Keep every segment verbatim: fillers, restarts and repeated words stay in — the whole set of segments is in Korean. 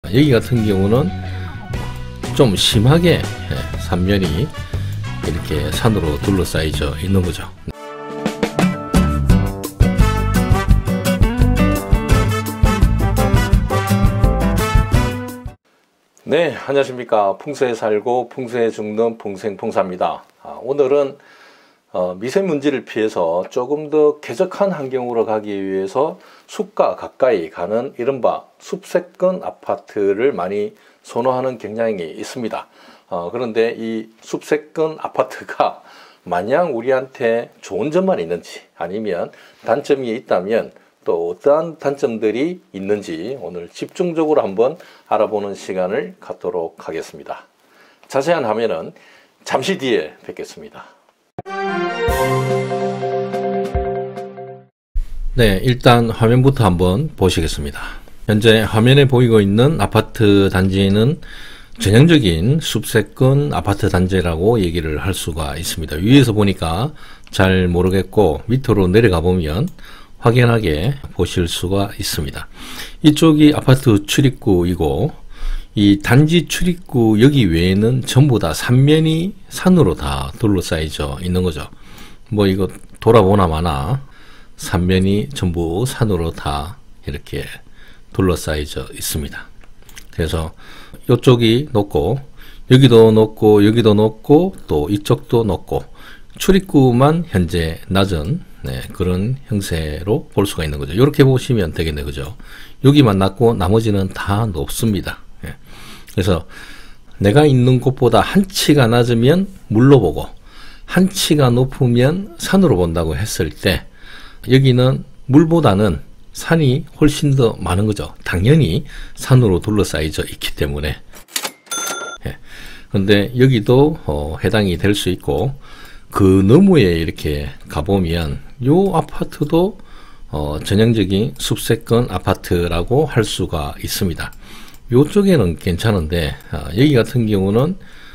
여기 같은 경우는 좀 심하게 삼면이 이렇게 산으로 둘러싸여져 있는 거죠. 네, 안녕하십니까. 풍수에 살고 풍수에 죽는 풍생풍사입니다. 아, 오늘은 어, 미세먼지를 피해서 조금 더 쾌적한 환경으로 가기 위해서 숲과 가까이 가는 이른바 숲세권 아파트를 많이 선호하는 경향이 있습니다. 어, 그런데 이 숲세권 아파트가 마냥 우리한테 좋은 점만 있는지 아니면 단점이 있다면 또 어떠한 단점들이 있는지 오늘 집중적으로 한번 알아보는 시간을 갖도록 하겠습니다. 자세한 화면은 잠시 뒤에 뵙겠습니다. 네, 일단 화면부터 한번 보시겠습니다. 현재 화면에 보이고 있는 아파트 단지는 전형적인 숲세권 아파트 단지라고 얘기를 할 수가 있습니다. 위에서 보니까 잘 모르겠고 밑으로 내려가 보면 확연하게 보실 수가 있습니다. 이쪽이 아파트 출입구이고 이 단지 출입구 여기 외에는 전부 다 삼면이 산으로 다 둘러싸여져 있는 거죠. 뭐 이거 돌아보나 마나 삼면이 전부 산으로 다 이렇게 둘러싸여져 있습니다. 그래서 이쪽이 높고 여기도 높고 여기도 높고 또 이쪽도 높고 출입구만 현재 낮은 네, 그런 형태로 볼 수가 있는 거죠. 이렇게 보시면 되겠네, 그죠? 여기만 낮고 나머지는 다 높습니다. 예. 그래서 내가 있는 곳보다 한 치가 낮으면 물로 보고 한 치가 높으면 산으로 본다고 했을 때 여기는 물보다는 산이 훨씬 더 많은 거죠. 당연히 산으로 둘러싸여져 있기 때문에. 예. 근데 여기도 어, 해당이 될 수 있고 그 너머에 이렇게 가보면 요 아파트도 어, 전형적인 숲세권 아파트라고 할 수가 있습니다. 요쪽에는 괜찮은데 어, 여기 같은 경우는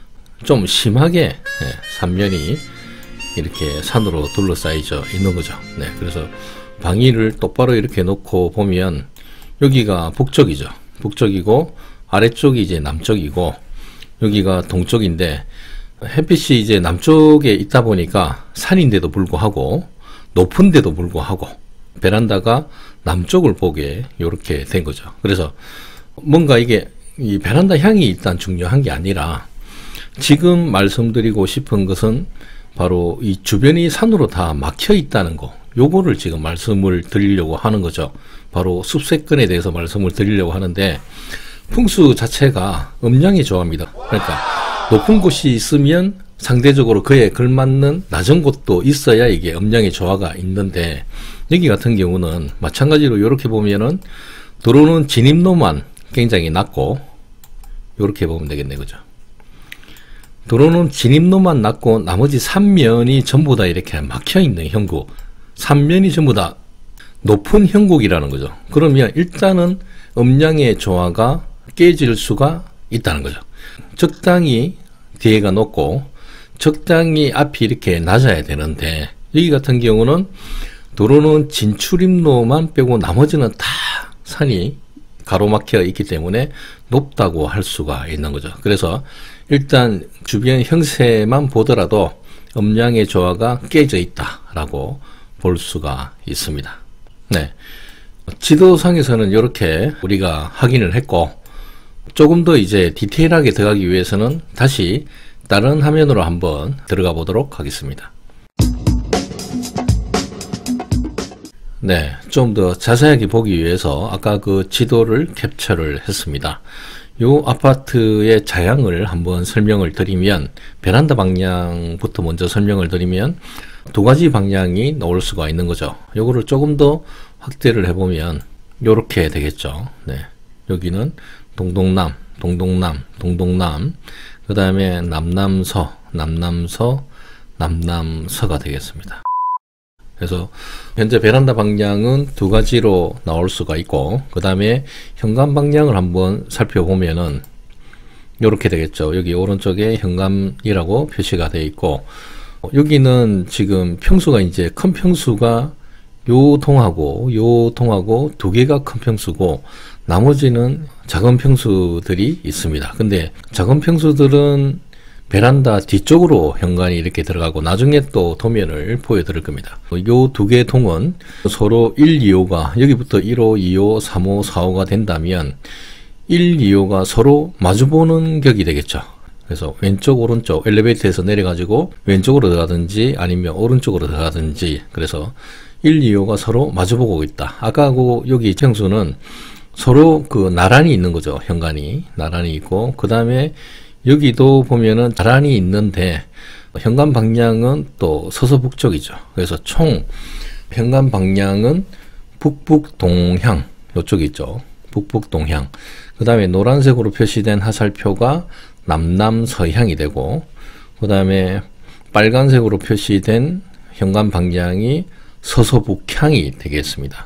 좀 심하게 예, 삼면이 이렇게 산으로 둘러싸여져 있는 거죠. 네, 그래서 방위를 똑바로 이렇게 놓고 보면 여기가 북쪽이죠. 북쪽이고 아래쪽이 이제 남쪽이고 여기가 동쪽인데 햇빛이 이제 남쪽에 있다 보니까 산인데도 불구하고 높은데도 불구하고 베란다가 남쪽을 보게 이렇게 된 거죠. 그래서 뭔가 이게 이 베란다 향이 일단 중요한 게 아니라 지금 말씀드리고 싶은 것은 바로 이 주변이 산으로 다 막혀 있다는 거, 요거를 지금 말씀을 드리려고 하는 거죠. 바로 숲세권에 대해서 말씀을 드리려고 하는데 풍수 자체가 음양이 좋아합니다. 그러니까 높은 곳이 있으면 상대적으로 그에 걸맞는 낮은 곳도 있어야 이게 음양의 조화가 있는데 여기 같은 경우는 마찬가지로 이렇게 보면은 들어오는 진입로만 굉장히 낮고 이렇게 보면 되겠네, 그죠? 들어오는 진입로만 낮고 나머지 삼면이 전부 다 이렇게 막혀 있는 형국, 삼면이 전부 다 높은 형국이라는 거죠. 그러면 일단은 음양의 조화가 깨질 수가 있다는 거죠. 적당히 뒤에가 높고 적당히 앞이 이렇게 낮아야 되는데 여기 같은 경우는 도로는 진출입로만 빼고 나머지는 다 산이 가로막혀 있기 때문에 높다고 할 수가 있는 거죠. 그래서 일단 주변 형세만 보더라도 음양의 조화가 깨져 있다라고 볼 수가 있습니다. 네, 지도상에서는 이렇게 우리가 확인을 했고 조금 더 이제 디테일하게 들어가기 위해서는 다시 다른 화면으로 한번 들어가 보도록 하겠습니다. 네, 좀 더 자세하게 보기 위해서 아까 그 지도를 캡처를 했습니다. 요 아파트의 자양을 한번 설명을 드리면 베란다 방향부터 먼저 설명을 드리면 두 가지 방향이 나올 수가 있는 거죠. 요거를 조금 더 확대를 해보면 요렇게 되겠죠. 네, 여기는 동동남, 동동남, 동동남, 그 다음에 남남서, 남남서, 남남서가 되겠습니다. 그래서 현재 베란다 방향은 두 가지로 나올 수가 있고 그 다음에 현관 방향을 한번 살펴보면은 이렇게 되겠죠. 여기 오른쪽에 현관이라고 표시가 되어 있고 여기는 지금 평수가 이제 큰 평수가 요 통하고 요 통하고 두 개가 큰 평수고 나머지는 작은 평수들이 있습니다. 근데 작은 평수들은 베란다 뒤쪽으로 현관이 이렇게 들어가고 나중에 또 도면을 보여드릴 겁니다. 요 두 개의 동은 서로 일, 이 호가 여기부터 일 호, 이 호, 삼 호, 사 호가 된다면 일, 이 호가 서로 마주보는 격이 되겠죠. 그래서 왼쪽 오른쪽 엘리베이터에서 내려가지고 왼쪽으로 들어가든지 아니면 오른쪽으로 들어가든지, 그래서 일, 이 호가 서로 마주보고 있다. 아까하고 여기 평수는 서로 그 나란히 있는 거죠. 현관이 나란히 있고, 그 다음에 여기도 보면은 나란히 있는데 현관 방향은 또 서서북쪽이죠. 그래서 총 현관 방향은 북북동향, 이쪽이 있죠. 북북동향. 그 다음에 노란색으로 표시된 화살표가 남남서향이 되고, 그 다음에 빨간색으로 표시된 현관 방향이 서서북향이 되겠습니다.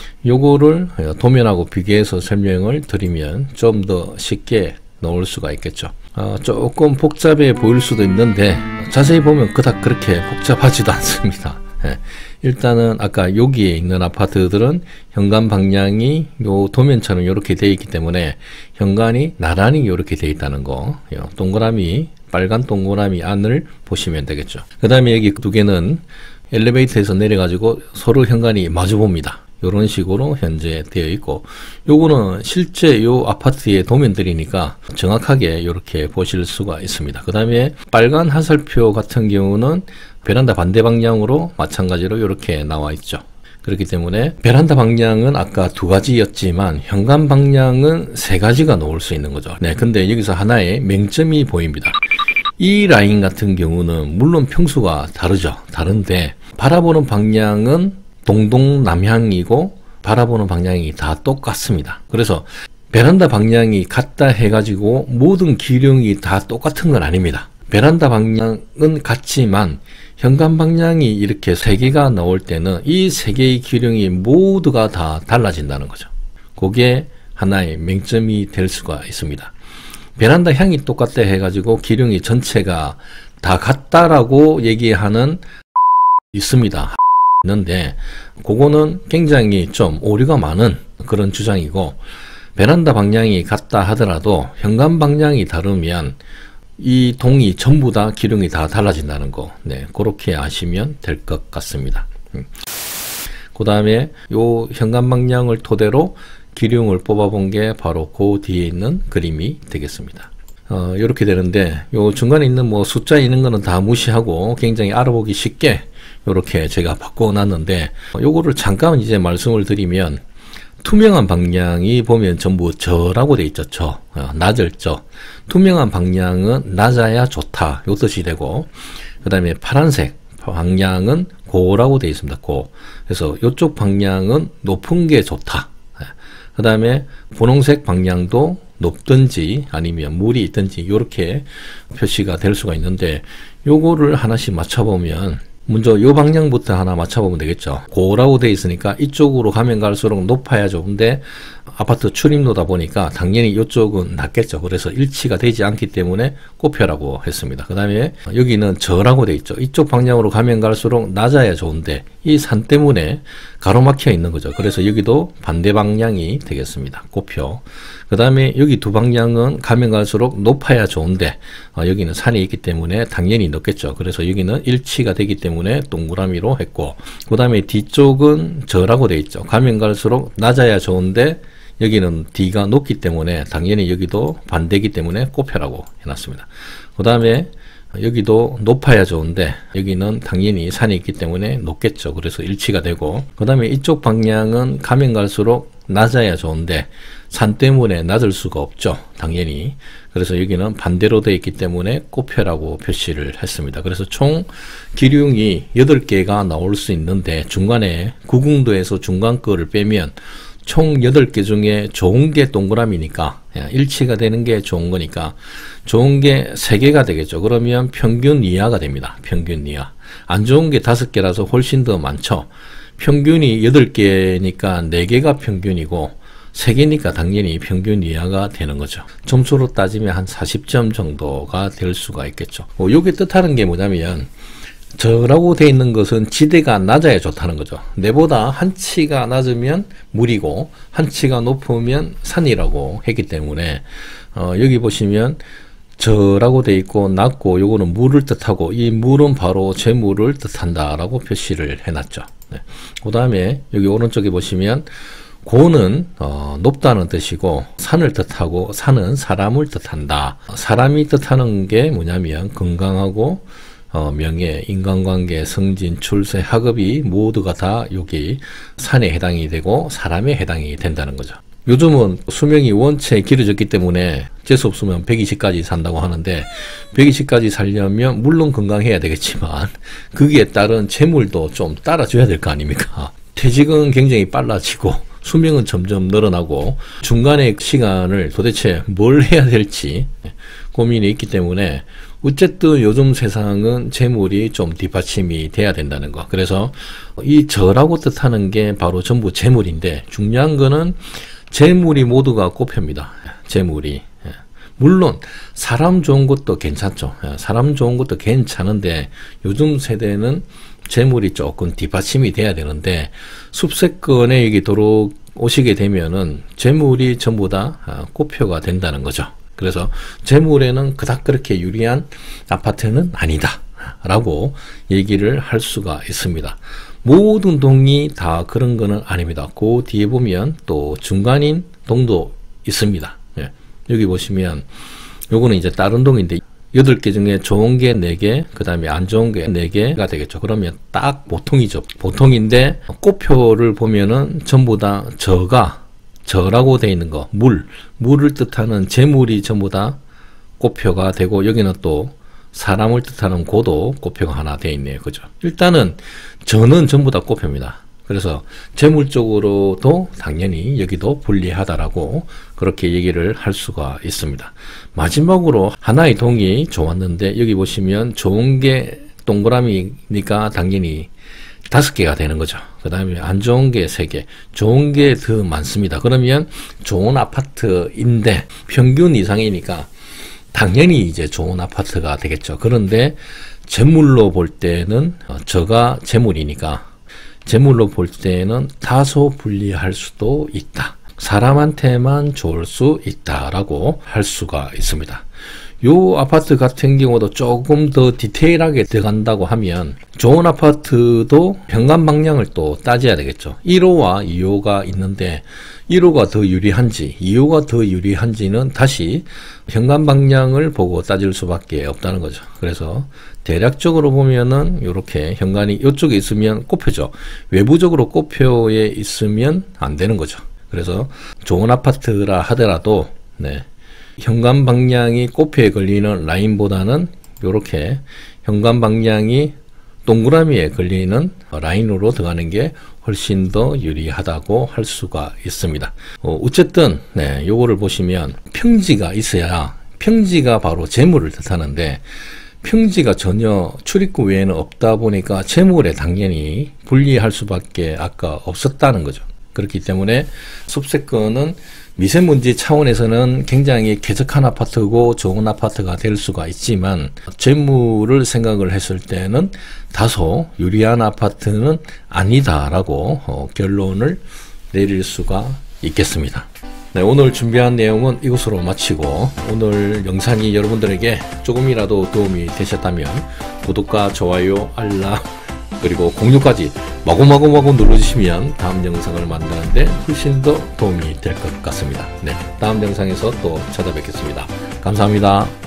요거를 도면하고 비교해서 설명을 드리면 좀 더 쉽게 넣을 수가 있겠죠. 어, 조금 복잡해 보일 수도 있는데 자세히 보면 그닥 그렇게 복잡하지도 않습니다. 예. 일단은 아까 여기에 있는 아파트들은 현관 방향이 요 도면처럼 이렇게 되어 있기 때문에 현관이 나란히 이렇게 되어 있다는 거, 요 동그라미, 빨간 동그라미 안을 보시면 되겠죠. 그 다음에 여기 두 개는 엘리베이터에서 내려가지고 서로 현관이 마주 봅니다. 이런 식으로 현재 되어 있고, 요거는 실제 요 아파트의 도면들이니까 정확하게 이렇게 보실 수가 있습니다. 그 다음에 빨간 화살표 같은 경우는 베란다 반대 방향으로 마찬가지로 이렇게 나와 있죠. 그렇기 때문에 베란다 방향은 아까 두 가지였지만 현관 방향은 세 가지가 나올 수 있는 거죠. 네, 근데 여기서 하나의 맹점이 보입니다. 이 라인 같은 경우는 물론 평수가 다르죠. 다른데 바라보는 방향은 동동남향이고 바라보는 방향이 다 똑같습니다. 그래서 베란다 방향이 같다 해가지고 모든 기룡이 다 똑같은 건 아닙니다. 베란다 방향은 같지만 현관 방향이 이렇게 세 개가 나올 때는 이 세 개의 기룡이 모두가 다 달라진다는 거죠. 그게 하나의 맹점이 될 수가 있습니다. 베란다 향이 똑같다 해가지고 기룡이 전체가 다 같다라고 얘기하는 있습니다. 있는데 그거는 굉장히 좀 오류가 많은 그런 주장이고, 베란다 방향이 같다 하더라도 현관 방향이 다르면 이 동이 전부 다 기룡이 다 달라진다는 거, 네, 그렇게 아시면 될 것 같습니다. 음. 그 다음에 요 현관 방향을 토대로 기룡을 뽑아본 게 바로 그 뒤에 있는 그림이 되겠습니다. 어, 이렇게 되는데 요 중간에 있는 뭐 숫자 있는 거는 다 무시하고 굉장히 알아보기 쉽게 이렇게 제가 바꿔놨는데, 요거를 잠깐 이제 말씀을 드리면 투명한 방향이 보면 전부 저라고 돼 있죠. 저, 어, 낮을 저. 투명한 방향은 낮아야 좋다, 요 뜻이 되고, 그 다음에 파란색 방향은 고라고 돼 있습니다. 고. 그래서 요쪽 방향은 높은 게 좋다. 그 다음에 분홍색 방향도 높든지 아니면 물이 있든지 이렇게 표시가 될 수가 있는데, 요거를 하나씩 맞춰보면 먼저 요 방향부터 하나 맞춰보면 되겠죠. 고라고 되어 있으니까 이쪽으로 가면 갈수록 높아야 좋은데 아파트 출입로다 보니까 당연히 이쪽은 낮겠죠. 그래서 일치가 되지 않기 때문에 꼽혀라고 했습니다. 그 다음에 여기는 저라고 되어 있죠. 이쪽 방향으로 가면 갈수록 낮아야 좋은데 이 산 때문에 가로막혀 있는 거죠. 그래서 여기도 반대 방향이 되겠습니다. 꼽혀. 그 다음에 여기 두 방향은 가면 갈수록 높아야 좋은데 어, 여기는 산이 있기 때문에 당연히 높겠죠. 그래서 여기는 일치가 되기 때문에 동그라미로 했고, 그 다음에 뒤쪽은 저라고 되어 있죠. 가면 갈수록 낮아야 좋은데 여기는 D가 높기 때문에 당연히 여기도 반대이기 때문에 꼽혀라고 해놨습니다. 그 다음에 여기도 높아야 좋은데 여기는 당연히 산이 있기 때문에 높겠죠. 그래서 일치가 되고, 그 다음에 이쪽 방향은 가면 갈수록 낮아야 좋은데 산 때문에 낮을 수가 없죠. 당연히. 그래서 여기는 반대로 되어 있기 때문에 꼽혀라고 표시를 했습니다. 그래서 총 기룡이 여덟 개가 나올 수 있는데 중간에 구궁도에서 중간 거를 빼면 총 여덟 개 중에 좋은 게 동그라미니까 일치가 되는 게 좋은 거니까 좋은 게 세 개가 되겠죠. 그러면 평균 이하가 됩니다. 평균 이하. 안 좋은 게 다섯 개라서 훨씬 더 많죠. 평균이 여덟 개니까 네 개가 평균이고 세 개니까 당연히 평균 이하가 되는 거죠. 점수로 따지면 한 사십 점 정도가 될 수가 있겠죠. 뭐 요게 뜻하는 게 뭐냐면 저라고 되어 있는 것은 지대가 낮아야 좋다는 거죠. 내보다 한 치가 낮으면 물이고 한 치가 높으면 산이라고 했기 때문에 어, 여기 보시면 저라고 되어 있고 낮고 요거는 물을 뜻하고 이 물은 바로 재물을 뜻한다 라고 표시를 해놨죠. 네. 그 다음에 여기 오른쪽에 보시면 고는 어, 높다는 뜻이고 산을 뜻하고 산은 사람을 뜻한다. 사람이 뜻하는 게 뭐냐면 건강하고 어, 명예, 인간관계, 승진, 출세, 학업이 모두가 다 여기 산에 해당이 되고 사람에 해당이 된다는 거죠. 요즘은 수명이 원체 길어졌기 때문에 재수 없으면 백이십까지 산다고 하는데 백이십까지 살려면 물론 건강해야 되겠지만 거기에 따른 재물도 좀 따라줘야 될 거 아닙니까? 퇴직은 굉장히 빨라지고 수명은 점점 늘어나고 중간의 시간을 도대체 뭘 해야 될지 고민이 있기 때문에 어쨌든 요즘 세상은 재물이 좀 뒷받침이 돼야 된다는 거. 그래서 이 저라고 뜻하는 게 바로 전부 재물인데 중요한 거는 재물이 모두가 꼽힙니다. 재물이. 물론 사람 좋은 것도 괜찮죠. 사람 좋은 것도 괜찮은데 요즘 세대는 재물이 조금 뒷받침이 돼야 되는데 숲세권에 여기 들어오시게 되면은 재물이 전부 다 꼽혀가 된다는 거죠. 그래서 재물에는 그닥 그렇게 유리한 아파트는 아니다 라고 얘기를 할 수가 있습니다. 모든 동이 다 그런 거는 아닙니다. 그 뒤에 보면 또 중간인 동도 있습니다. 예. 여기 보시면 요거는 이제 다른 동인데 여덟 개 중에 좋은 게 네 개, 그 다음에 안 좋은 게 네 개가 되겠죠. 그러면 딱 보통이죠. 보통인데 꽃표를 보면은 전부 다 저가 저라고 되어 있는 거, 물, 물을 뜻하는 재물이 전부 다 꽃표가 되고 여기는 또 사람을 뜻하는 고도 꽃표가 하나 되어 있네요. 그죠? 일단은 저는 전부 다 꽃표입니다. 그래서 재물적으로도 당연히 여기도 불리하다라고 그렇게 얘기를 할 수가 있습니다. 마지막으로 하나의 동이 좋았는데 여기 보시면 좋은 게 동그라미니까 당연히 다섯 개가 되는 거죠. 그 다음에 안 좋은 게 세 개, 좋은 게 더 많습니다. 그러면 좋은 아파트인데 평균 이상이니까 당연히 이제 좋은 아파트가 되겠죠. 그런데 재물로 볼 때는 저가 재물이니까 재물로 볼 때는 다소 불리할 수도 있다. 사람한테만 좋을 수 있다라고 할 수가 있습니다. 요 아파트 같은 경우도 조금 더 디테일하게 들어간다고 하면 좋은 아파트도 현관 방향을 또 따져야 되겠죠. 일 호와 이 호가 있는데 일 호가 더 유리한지 이 호가 더 유리한지는 다시 현관 방향을 보고 따질 수밖에 없다는 거죠. 그래서 대략적으로 보면은 이렇게 현관이 이쪽에 있으면 꽃표죠. 외부적으로 꽃표에 있으면 안 되는 거죠. 그래서 좋은 아파트라 하더라도 네. 현관 방향이 꽃표에 걸리는 라인보다는 이렇게 현관 방향이 동그라미에 걸리는 라인으로 들어가는 게 훨씬 더 유리하다고 할 수가 있습니다. 어, 어쨌든 네, 요거를 보시면 평지가 있어야 평지가 바로 재물을 뜻하는데 평지가 전혀 출입구 외에는 없다 보니까 재물에 당연히 불리할 수밖에 아까 없었다는 거죠. 그렇기 때문에 숲세권은 미세먼지 차원에서는 굉장히 쾌적한 아파트고 좋은 아파트가 될 수가 있지만 재물을 생각을 했을 때는 다소 유리한 아파트는 아니다라고 어, 결론을 내릴 수가 있겠습니다. 네, 오늘 준비한 내용은 이것으로 마치고 오늘 영상이 여러분들에게 조금이라도 도움이 되셨다면 구독과 좋아요, 알람 그리고 공유까지 마구마구마구 눌러주시면 다음 영상을 만드는데 훨씬 더 도움이 될 것 같습니다. 네, 다음 영상에서 또 찾아뵙겠습니다. 감사합니다.